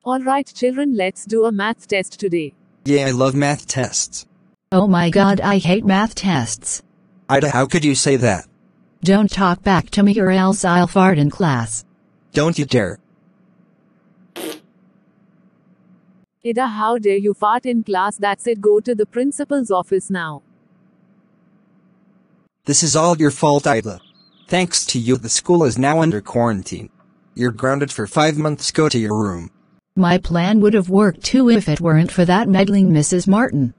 Alright children, let's do a math test today. Yeah, I love math tests. Oh my god, I hate math tests. Ida, how could you say that? Don't talk back to me or else I'll fart in class. Don't you dare. Ida, how dare you fart in class? That's it, go to the principal's office now. This is all your fault, Ida. Thanks to you, the school is now under quarantine. You're grounded for 5 months. Go to your room. My plan would have worked too if it weren't for that meddling Mrs. Martin.